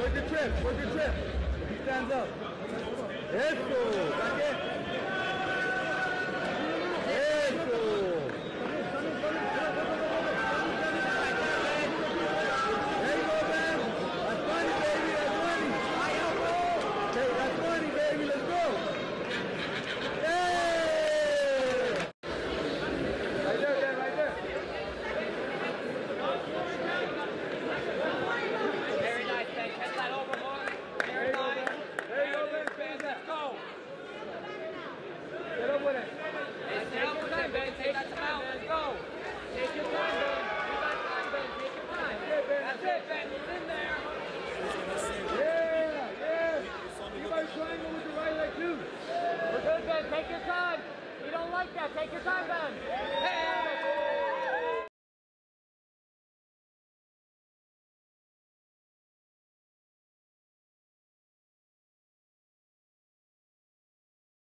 Work your trip. Work your trip. He stands up. Eso. Back in. Eso. There you go, man. That's funny, baby. That's funny. Hey, that's funny, baby. Let's go. Hey! Right there, Dan. Right there. Very nice, Ben. Catch that over, Mark. Very nice. There you go, Ben. Let's go. Get up with it. Take your time, Ben. Take that time out. Let's go. Take your time, Ben. You got time, Ben. Take your time. That's it, Ben. It's in there. Yeah. You guys triangle with the right leg too. We're good, Ben. Take your time. You don't like that. Take your time, Ben. Hey.